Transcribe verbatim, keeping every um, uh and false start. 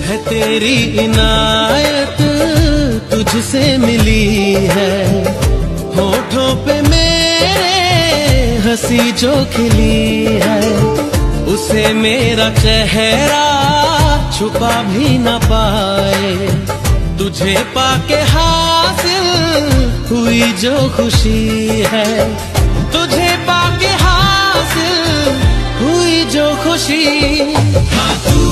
है तेरी इनायत तुझसे मिली है, होठों पे मेरे हंसी जो खिली है, उसे मेरा चेहरा छुपा भी न पाए। तुझे पाके हासिल हुई जो खुशी है, तुझे पाके हासिल हुई जो खुशी। हाँ तू